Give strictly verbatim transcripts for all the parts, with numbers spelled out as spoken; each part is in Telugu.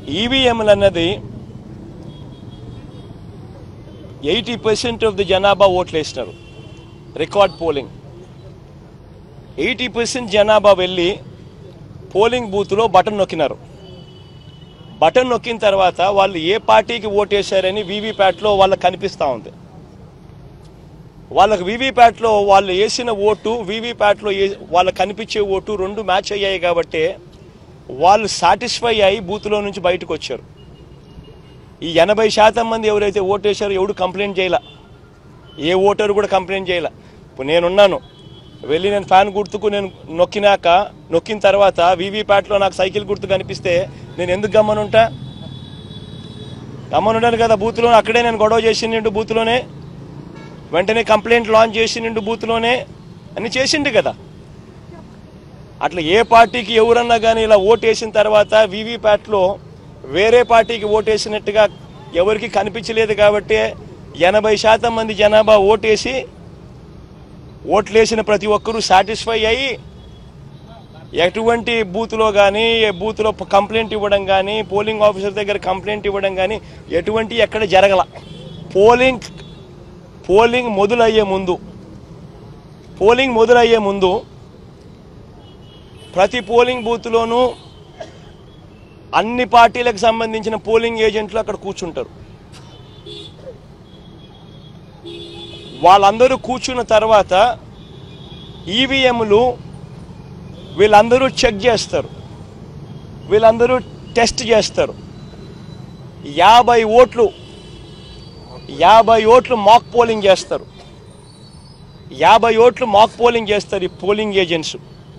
ఈవీఎంలు అన్నది ఎయిటీ పర్సెంట్ ఆఫ్ ది జనాభా ఓట్లు వేసినారు. రికార్డ్ పోలింగ్ ఎయిటీ పర్సెంట్ జనాభా వెళ్ళి పోలింగ్ బూత్లో బటన్ నొక్కినారు. బటన్ నొక్కిన తర్వాత వాళ్ళు ఏ పార్టీకి ఓటేశారని వీవీప్యాట్లో వాళ్ళకి కనిపిస్తూ ఉంది. వాళ్ళకి వీవీప్యాట్లో వాళ్ళు వేసిన ఓటు వీవీప్యాట్లో వాళ్ళకి కనిపించే ఓటు రెండు మ్యాచ్ అయ్యాయి కాబట్టి వాళ్ళు సాటిస్ఫై అయ్యి బూత్లో నుంచి బయటకు వచ్చారు. ఈ ఎనభై శాతం మంది ఎవరైతే ఓటేశారో ఎవడు కంప్లైంట్ చేయాల, ఏ ఓటరు కూడా కంప్లైంట్ చేయాల. ఇప్పుడు నేనున్నాను, వెళ్ళి నేను ఫ్యాన్ గుర్తుకు నేను నొక్కినాక నొక్కిన తర్వాత వీవీప్యాట్లో నాకు సైకిల్ గుర్తు కనిపిస్తే నేను ఎందుకు గమ్మనుంటా? గమ్మనుంటాను కదా. బూత్లో అక్కడే నేను గొడవ చేసిండు, బూత్లోనే వెంటనే కంప్లైంట్ లాంచ్ చేసిండు, బూత్లోనే అని చేసిండు కదా. అట్లా ఏ పార్టీకి ఎవరన్నా కానీ ఇలా ఓటేసిన తర్వాత వీవీప్యాట్లో వేరే పార్టీకి ఓటేసినట్టుగా ఎవరికి కనిపించలేదు కాబట్టి ఎనభై శాతం మంది జనాభా ఓటేసి ఓట్లేసిన ప్రతి ఒక్కరూ సాటిస్ఫై అయ్యి ఎటువంటి బూత్లో కానీ బూత్లో కంప్లైంట్ ఇవ్వడం కానీ పోలింగ్ ఆఫీసర్ దగ్గర కంప్లైంట్ ఇవ్వడం కానీ ఎటువంటి ఎక్కడ జరగల. పోలింగ్ పోలింగ్ మొదలయ్యే ముందు పోలింగ్ మొదలయ్యే ముందు ప్రతి పోలింగ్ బూత్లోనూ అన్ని పార్టీలకు సంబంధించిన పోలింగ్ ఏజెంట్లు అక్కడ కూర్చుంటారు. వాళ్ళందరూ కూర్చున్న తర్వాత ఈవీఎంలు వీళ్ళందరూ చెక్ చేస్తారు, వీళ్ళందరూ టెస్ట్ చేస్తారు. యాభై ఓట్లు యాభై ఓట్లు మాక్ పోలింగ్ చేస్తారు యాభై ఓట్లు మాక్ పోలింగ్ చేస్తారు ఈ పోలింగ్ ఏజెంట్స్.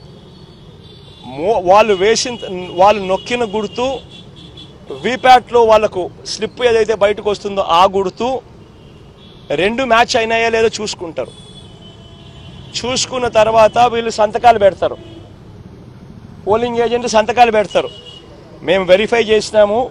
వాళ్ళు వేసిన వాళ్ళు నొక్కిన గుర్తు వీప్యాట్లో వాళ్ళకు స్లిప్ ఏదైతే బయటకు వస్తుందో ఆ గుర్తు రెండు మ్యాచ్ అయినాయా లేదో చూసుకుంటారు. చూసుకున్న తర్వాత వీళ్ళు సంతకాలు పెడతారు, పోలింగ్ ఏజెంట్ సంతకాలు పెడతారు. మేము వెరిఫై చేసినాము,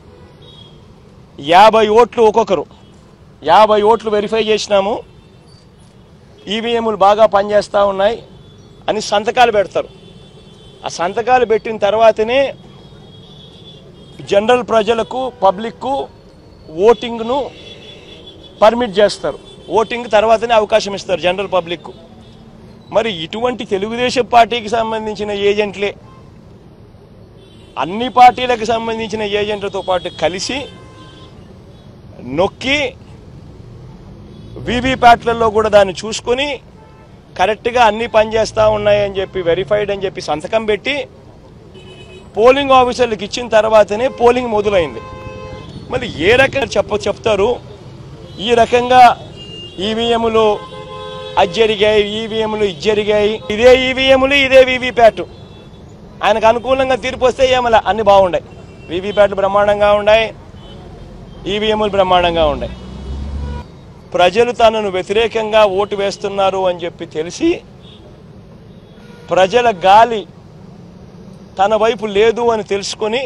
యాభై ఓట్లు ఒక్కొక్కరు యాభై ఓట్లు వెరిఫై చేసినాము, ఈవీఎంలు బాగా పనిచేస్తూ ఉన్నాయి అని సంతకాలు పెడతారు. ఆ సంతకాలు పెట్టిన తర్వాతనే జనరల్ ప్రజలకు పబ్లిక్కు ఓటింగ్ను పర్మిట్ చేస్తారు. ఓటింగ్ తర్వాతనే అవకాశం ఇస్తారు జనరల్ పబ్లిక్కు. మరి ఇటువంటి తెలుగుదేశం పార్టీకి సంబంధించిన ఏజెంట్లే అన్ని పార్టీలకు సంబంధించిన ఏజెంట్లతో పాటు కలిసి నొక్కి వీవీప్యాట్లలో కూడా దాన్ని చూసుకొని కరెక్ట్గా అన్నీ పనిచేస్తూ ఉన్నాయని చెప్పి వెరిఫైడ్ అని చెప్పి సంతకం పెట్టి పోలింగ్ ఆఫీసర్లకు ఇచ్చిన తర్వాతనే పోలింగ్ మొదలైంది. మళ్ళీ ఏ రకంగా చెప్ప చెప్తారు ఈ రకంగా ఈవీఎంలు అది జరిగాయి, ఈవీఎంలు ఇది జరిగాయి, ఇదే ఈవీఎంలు ఇదే వీవీప్యాట్. ఆయనకు అనుకూలంగా తీర్పు వస్తే ఏమలా అన్ని బాగున్నాయి, వీవీప్యాట్లు బ్రహ్మాండంగా ఉన్నాయి, ఈవీఎంలు బ్రహ్మాండంగా ఉన్నాయి. ప్రజలు తనను వ్యతిరేకంగా ఓటు వేస్తున్నారు అని చెప్పి తెలిసి ప్రజల గాలి తన వైపు లేదు అని తెలుసుకొని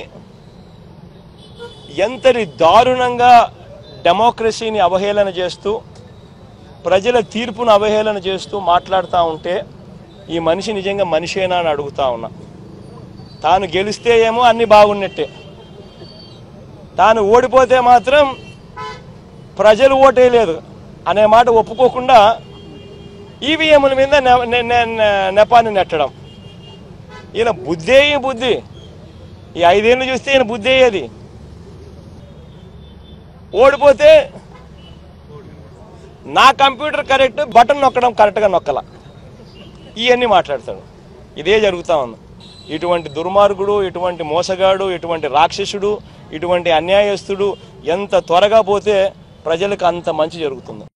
ఎంతటి దారుణంగా డెమోక్రసీని అవహేళన చేస్తూ ప్రజల తీర్పును అవహేళన చేస్తూ మాట్లాడుతూ ఉంటే ఈ మనిషి నిజంగా మనిషేనా అని అడుగుతా ఉన్నా. తాను గెలిస్తే ఏమో అన్నీ బాగున్నట్టే, తాను ఓడిపోతే మాత్రం ప్రజలు ఓటేయలేదు అనే మాట ఒప్పుకోకుండా ఈవీఎంల మీద నెపాన్ని నెట్టడం. ఈయన బుద్ధే బుద్ధి ఈ ఐదేళ్ళు చూస్తే ఈయన బుద్ధి అయ్యేది. ఓడిపోతే నా కంప్యూటర్ కరెక్ట్, బటన్ నొక్కడం కరెక్ట్గా నొక్కల, ఇవన్నీ మాట్లాడతాడు. ఇదే జరుగుతూ ఉంది. ఇటువంటి దుర్మార్గుడు, ఇటువంటి మోసగాడు, ఇటువంటి రాక్షసుడు, ఇటువంటి అన్యాయస్తుడు ఎంత త్వరగా పోతే ప్రజలకు అంత మంచి జరుగుతుంది.